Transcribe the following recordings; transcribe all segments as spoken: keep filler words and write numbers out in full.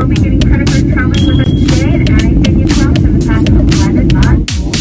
will be getting credit for traveling with us today and adding Disney Plus to the path of Planet Bot.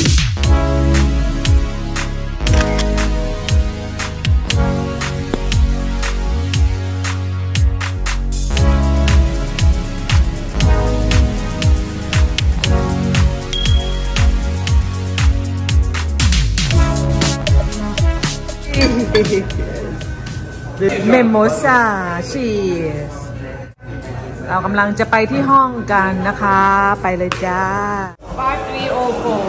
เมมโมซาชีสเรากำลังจะไปที่ห้องกันนะคะไปเลยจ้าห้า สาม ศูนย์ สี่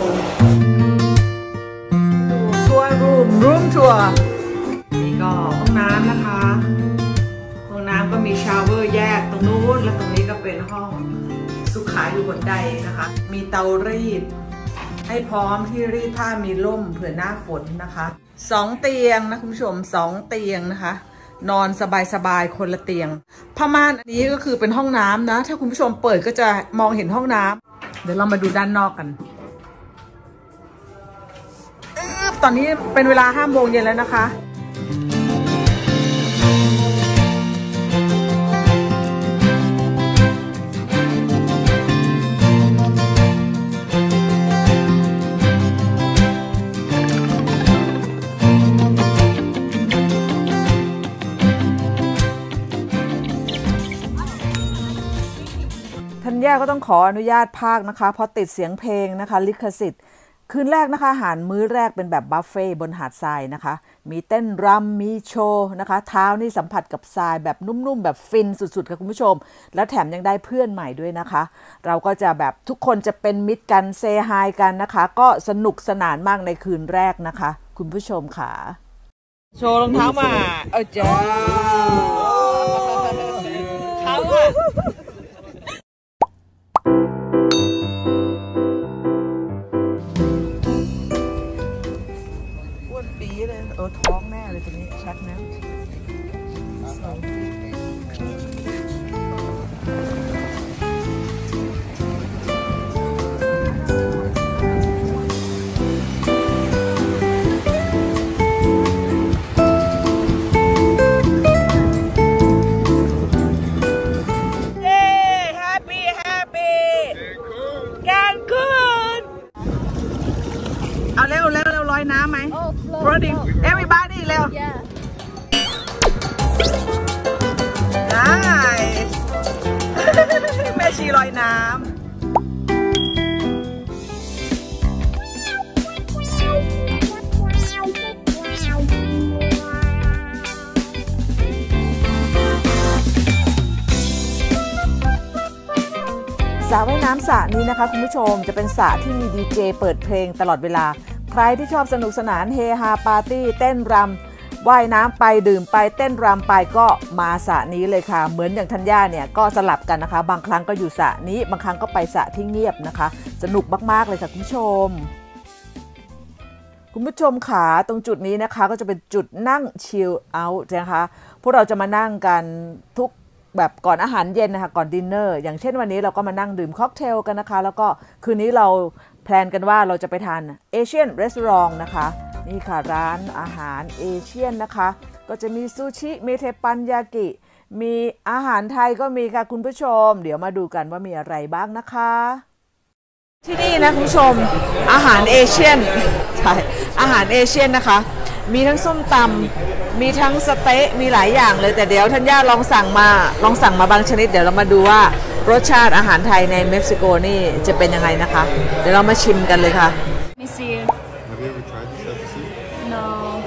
ทัวร์รูมรูมทัวร์นี่ก็ห้องน้ำนะคะห้องน้ำก็มีชาวเวอร์แยกตรงนู้นและตรงนี้ก็เป็นห้องสุขาอยู่บนใดนะคะมีเตารีดให้พร้อมที่รีดผ้ามีร่มเผื่อหน้าฝนนะคะสองเตียงนะคุณผู้ชมสองเตียงนะคะนอนสบายๆคนละเตียงผ้าม่านอันนี้ก็คือเป็นห้องน้ำนะถ้าคุณผู้ชมเปิดก็จะมองเห็นห้องน้ำเดี๋ยวเรามาดูด้านนอกกันตอนนี้เป็นเวลาห้าโมงเย็นแล้วนะคะธัญญาก็ต้องขออนุญาตภาคนะคะเพราะติดเสียงเพลงนะคะลิขสิทธิ์คืนแรกนะคะอาหารมื้อแรกเป็นแบบบัฟเฟ่บนหาดทรายนะคะมีเต้นรำมีโชว์นะคะเท้านี่สัมผัสกับทรายแบบนุ่มๆแบบฟินสุดๆค่ะคุณผู้ชมแล้วแถมยังได้เพื่อนใหม่ด้วยนะคะเราก็จะแบบทุกคนจะเป็นมิตรกันเซฮายกันนะคะก็สนุกสนานมากในคืนแรกนะคะคุณผู้ชมค่ะโชว์รองเท้ามาเออจ้าเท้าอ่ะเออท้องแน่เลยตรงนี้ชัดนะเอาเร็วเร็วเร็วลอยน้ำไหม Floating everybody เร็วได้แม่ชีลอยน้ำสระว่ายน้ำสระนี้นะคะคุณผู้ชมจะเป็นสระที่มีดีเจเปิดเพลงตลอดเวลาใครที่ชอบสนุกสนานเฮฮาปาร์ตี้เต้นรำว่ายน้ำไปดื่มไปเต้นรำไปก็มาสระนี้เลยค่ะเหมือนอย่างธัญญาเนี่ยก็สลับกันนะคะบางครั้งก็อยู่สระนี้บางครั้งก็ไปสระที่เงียบนะคะสนุกมากๆเลยค่ะคุณผู้ชมคุณผู้ชมขาตรงจุดนี้นะคะก็จะเป็นจุดนั่งชิลเอาท์นะคะพวกเราจะมานั่งกันทุกแบบก่อนอาหารเย็นนะคะก่อนดินเนอร์อย่างเช่นวันนี้เราก็มานั่งดื่มค็อกเทลกันนะคะแล้วก็คืนนี้เราแพลนกันว่าเราจะไปทานเอเชียนรีสอร์ทนะคะนี่ค่ะร้านอาหารเอเชียนนะคะก็จะมีซูชิมีเทปันยากิมีอาหารไทยก็มีค่ะคุณผู้ชมเดี๋ยวมาดูกันว่ามีอะไรบ้างนะคะที่นี่นะคุณผู้ชมอาหารเอเชียนใช่อาหารเอเชียนนะคะมีทั้งส้มตำมีทั้งสเต๊ะมีหลายอย่างเลยแต่เดี๋ยวธัญญาลองสั่งมาลองสั่งมาบางชนิดเดี๋ยวเรามาดูว่ารสชาติอาหารไทยในเม็กซิโกนี่จะเป็นยังไงนะคะเดี๋ยวเรามาชิมกันเลยค่ะ Let me see. Have you ever tried this at sea? No.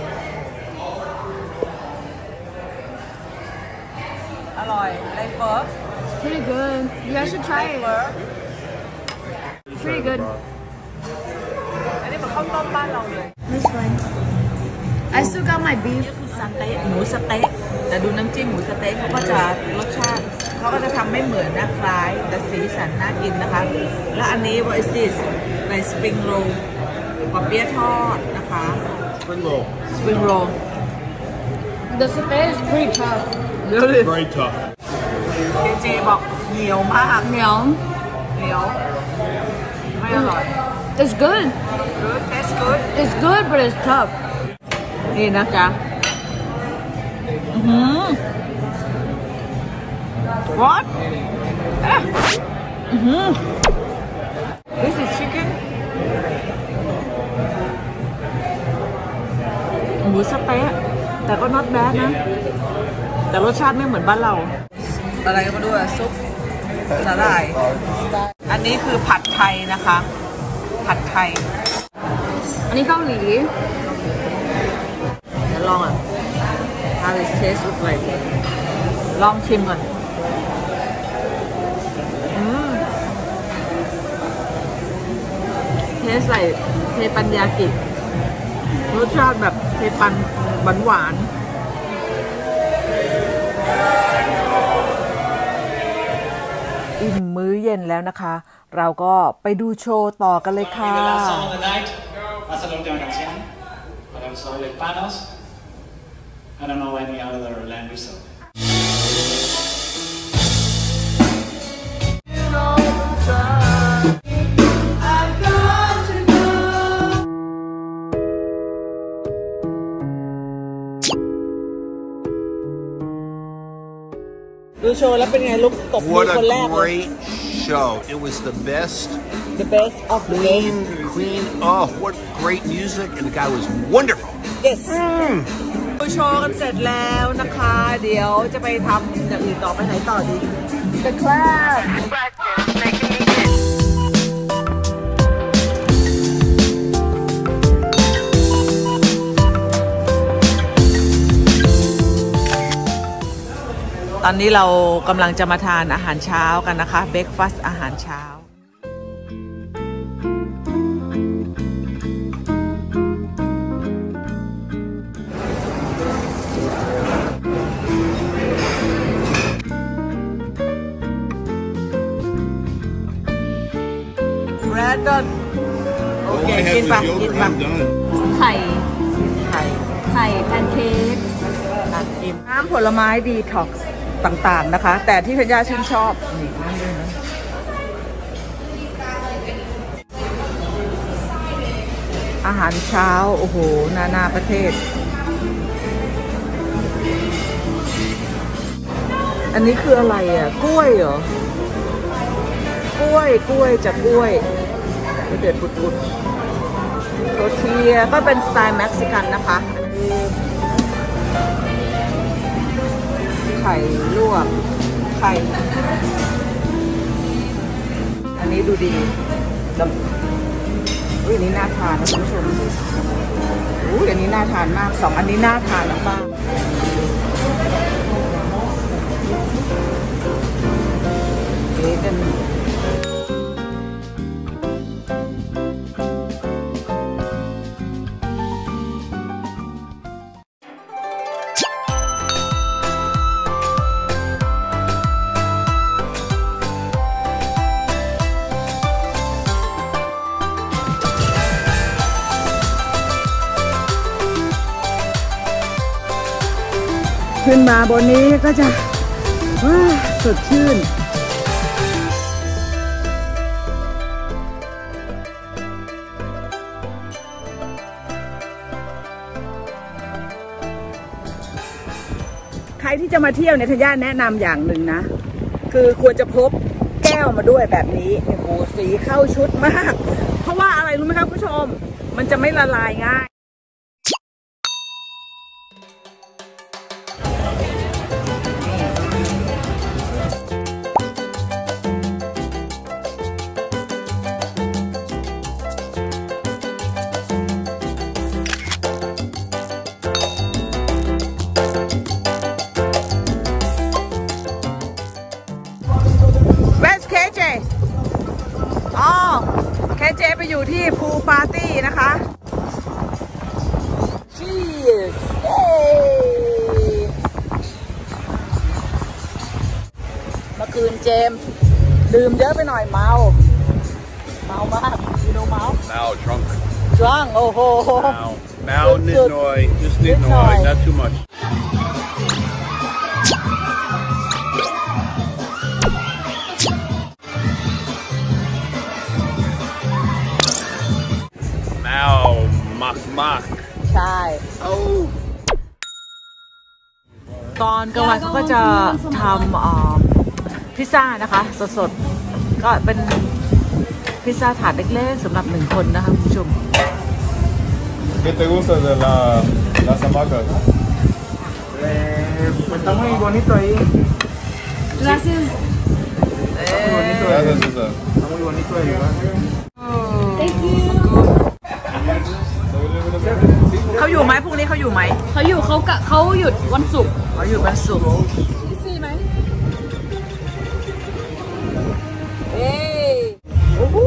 อร่อยไรเฟิร์ส It's pretty good. You guys should try it. It's pretty good. อันนี้เหมือนข้าวต้มบ้านเราเลย This one. I still got my beef. สเต๊ะหมูสเต๊ะแต่ดูน้ำจิ้มหมูสเต๊ะเขาก็จะรสชาติเขาก็จะทำไม่เหมือนนะคล้ายแต่สีสันน่ากินนะคะและอันนี้ what is this ในสปริงโรลปอเปี๊ยะทอดนะคะ Spring roll. สปริงโรล The satay is pretty tough. really Very tough. เจเจบอกเหนียวมาก Meow. เหนียวไม่อร่อย It's good. good taste good It's good, but it's tough. นี่นะจ๊ะอือหือ what เอ๊ะอือหือ This is chicken หมูสะเต๊ะแต่ก็ not bad นะแต่รสชาติไม่เหมือนบ้านเราอะไรก็มาดูอะซุปสาหร่ายอันนี้คือผัดไทยนะคะผัดไทยอันนี้เกาหลีเดี๋ยวลองอ่ะ How it taste look like ลองชิมก่อนอืม taste like เทปันยากิรสชาติแบบเทปันหวานหวานอิ่มมื้อเย็นแล้วนะคะเราก็ไปดูโชว์ต่อกันเลยค่ะ I don't know any other language. So. ดูโชว์แล้วเป็นไงลูกตบมือคนแรก What a great show! It was the best. The best of the Queen, Queen. Oh, what great music! And the guy was wonderful. Yes. ดูโชว์กันเสร็จแล้วนะคะเดี๋ยวจะไปทำอย่างอื่นต่อไปไหนต่อดี The Club ตอนนี้เรากำลังจะมาทานอาหารเช้ากันนะคะ Breakfast อาหารเช้าแรดดอนโอเคกินปะกินปะไข่ไข่ไข่แพนเค้กกินน้ำผลไม้ดีท็อกซ์ต่างๆนะคะแต่ที่ธัญญาชื่นชอบนี่นั่นด้วยนะอาหารเช้าโอ้โหนานาประเทศอันนี้คืออะไรอ่ะกล้วยเหรอกล้วยกล้วยจากกล้วยเดือดปุดๆโรเทียก็เป็นสไตล์เม็กซิกันนะคะไข่ลวกไข่อันนี้ดูดีแบบอุ้ยอันนี้น่าทานนะคุณผู้ชมอุ้ยอันนี้น่าทานมากสองอันนี้น่าทานมากเอ๊ะกันขึ้นมาบนนี้ก็จะสดชื่นใครที่จะมาเที่ยวเนี่ยธัญญาแนะนำอย่างหนึ่งนะคือควรจะพกแก้วมาด้วยแบบนี้โอ้โหสีเข้าชุดมากเพราะว่าอะไรรู้ไหมครับผู้ชมมันจะไม่ละลายง่ายอ๋อเคเจไปอยู่ที่พูลปาร์ตี้นะคะ Cheers เมื่อคืนเจมส์ดื่มเยอะไปหน่อยเมาเมามากยูโนเมาเมา drunk drunk โอ้โหเมาเมานิดหน่อย just นิดหน่อย not too muchมากใช่ตอนกลางวันเขาก็จะทำพิซซ่านะคะสดๆก็เป็นพิซซ่าถาดเล็กๆสำหรับหนึ่งคนนะคะคุณผู้ชม ¿Qué te gusta de la, las hamacas? Eh, pues está muy bonito ahí. Gracias. Gracias, César. Está muy bonito el lugar. Thank you. เขาอยู่ไหมพรุ่งนี้เขาอยู่ไหมเขาอยู่เขากะเขาหยุดวันศุกร์เขาอยู่วันศุกร์พี่ซีไหมเอ้ยโอ้โห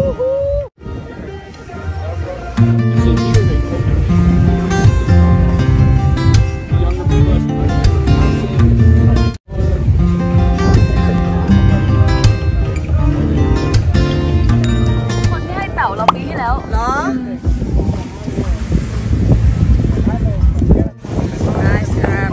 คนที่ให้เต่าเราปีที่แล้วเหรอ Nice crab.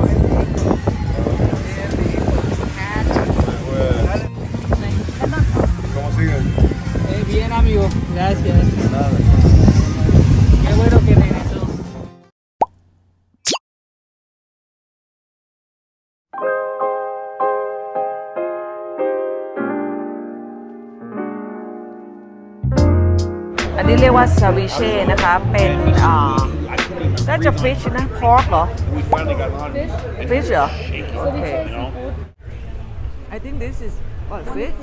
¿Cómo sigues? Eh, bien, amigo. Gracias. Nada. Qué bueno que regresó. อันนี้เรียกว่าซาวิเช่นะคะเป็นอ่าน่าจะฟิชนะพอร์กเหรอ We finally got on. fish เหรอ Shaky, โอเค you know? I think this is what fish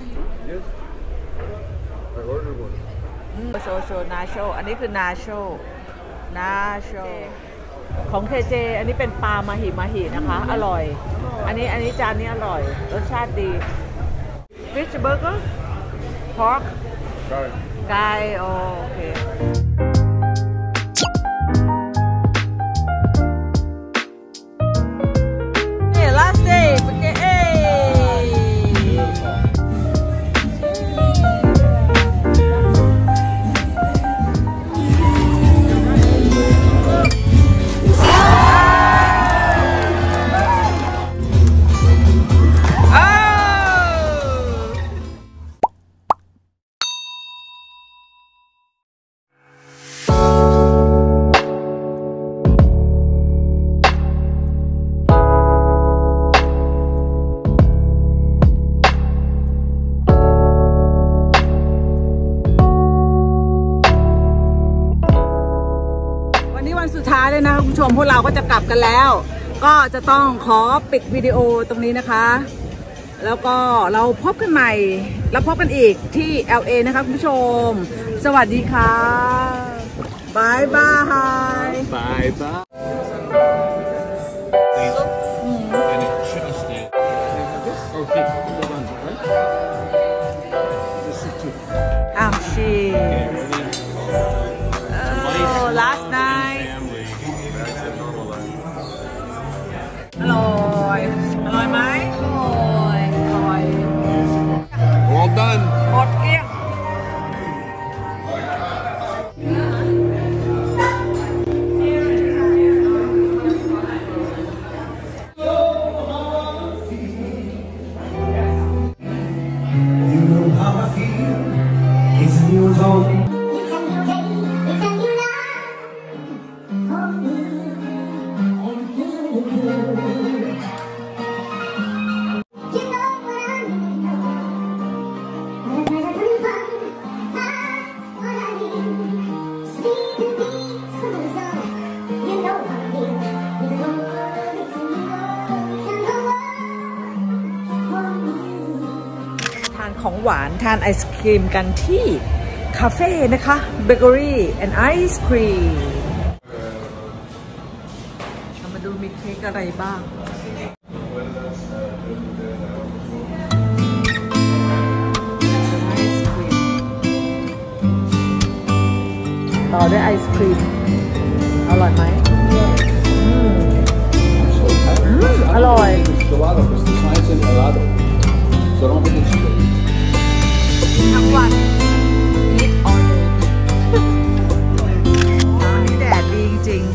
I ordered one. โชโชนาโชอันนี้คือนาโชนาโชของเคเจอันนี้เป็นปลามาหิมาหินะคะ อร่อย อันนี้อันนี้จานนี้อร่อย รสชาติดี fish burger pork Got it. ไก่โอเคเฮ้ย last day โอเคเอ้สุดท้ายเลยนะคะคุณผู้ชมพวกเราก็จะกลับกันแล้วก็จะต้องขอปิดวิดีโอตรงนี้นะคะแล้วก็เราพบกันใหม่แล้วพบกันอีกที่ แอล เอ นะคะคุณผู้ชมสวัสดีค่ะบายบาย Bye bye. And it should have stayed. Okay, hold on, right? This is two. อ้าวชี Okay, ready? Oh, last night Family. That's a normal life. อร่อยอร่อยไหมอร่อยอร่อย All done. หมดเกลี้ยงของหวานทานไอศครีมกันที่คาเฟ่นะคะเบเกอรี่แอนด์ไอศครีมเรามาดูมีเค้กอะไรบ้างไอศครีมต่อด้วยไอศครีมอร่อยไหมอืมอืมอร่อย Gelado, pues this one is in helado. So don't get it straight. ทั้งวันนิดออเดอร์วันนี้แดดดีจริง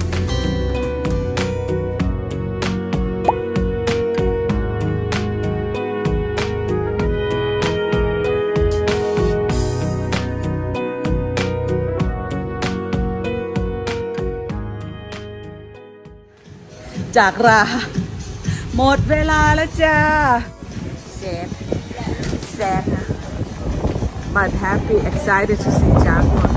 จากราหมดเวลาแล้วจ้าเซฟ sad but happy excited to see Jaguar